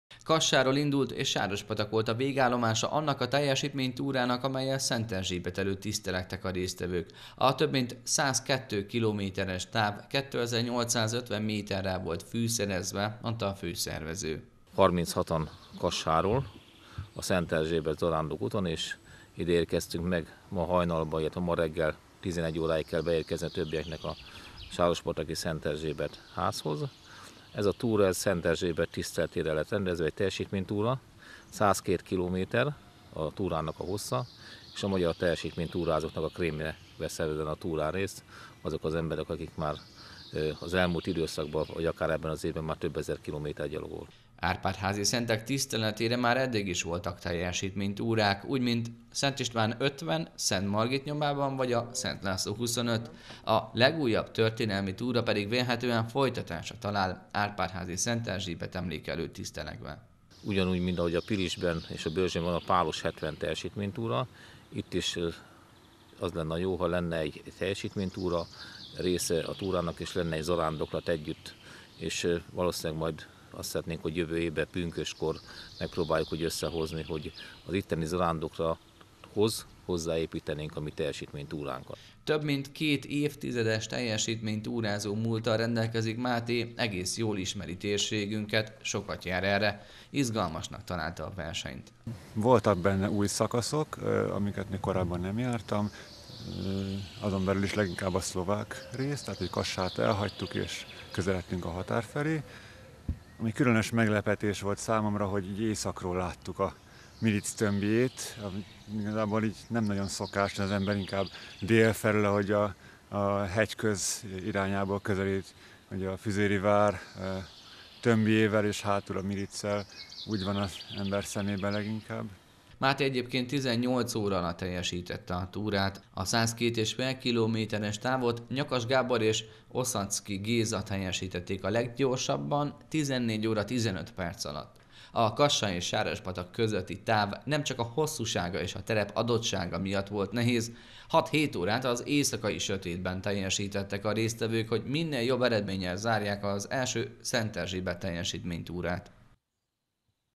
Kassáról indult és Sárospatak volt a végállomása annak a teljesítménytúrának, amellyel Szenterzsébet előtt tisztelektek a résztvevők. A több mint 102 kilométeres táv 2850 méterrel volt fűszerezve, mondta a főszervező. 36-an Kassáról, a Szenterzsébet zarándok úton, és ide érkeztünk meg ma hajnalban, illetve ma reggel 11 óráig kell beérkezni a többieknek a Sárospataki Szenterzsébet házhoz. Ez a túra, ez Szenterzsébet tiszteletére lett rendezve, egy teljesítménytúra, 102 km a túrának a hossza, és a magyar teljesítménytúrázóknak a krémje vesz ezen a túrán részt, azok az emberek, akik már az elmúlt időszakban, vagy akár ebben az évben már több ezer kilométer gyalogolt. Árpád-házi szentek tiszteletére már eddig is voltak teljesítménytúrák, úgy mint Szent István 50, Szent Margit nyomában vagy a Szent László 25. A legújabb történelmi túra pedig vélhetően folytatása talál Árpád-házi Szenterzsébet emlékelő tisztelegve. Ugyanúgy, mint ahogy a Pilisben és a Börzsön van a Pálos 70 teljesítménytúra, itt is az lenne jó, ha lenne egy teljesítménytúra része a túrának, és lenne egy zarándoklat együtt, és valószínűleg majd azt szeretnénk, hogy jövő évben pünköskor megpróbáljuk hogy összehozni, hogy az itteni zarándoklathoz hozzáépítenénk a mi teljesítménytúránkat. Több mint 2 évtizedes teljesítménytúrázó múlttal rendelkezik Máté, egész jól ismeri térségünket, sokat jár erre, izgalmasnak találta a versenyt. Voltak benne új szakaszok, amiket még korábban nem jártam, azon belül is leginkább a szlovák rész, tehát hogy Kassát elhagytuk és közeledtünk a határ felé. Ami különös meglepetés volt számomra, hogy így északról láttuk a Milic tömbjét, igazából így nem nagyon szokás, az ember inkább dél felől, ahogy a hegyköz irányából közelít, hogy a Füzéri vár tömbjével és hátul a Miliccel, úgy van az ember szemében leginkább. Máté egyébként 18 óra alatt teljesítette a túrát. A 102,5 kilométeres távot Nyakas Gábor és Oszacki Géza teljesítették a leggyorsabban 14 óra 15 perc alatt. A Kassa és Sárospatak közötti táv nem csak a hosszúsága és a terep adottsága miatt volt nehéz, 6-7 órát az éjszakai sötétben teljesítettek a résztvevők, hogy minél jobb eredménnyel zárják az első Szenterzsébet teljesítménytúrát.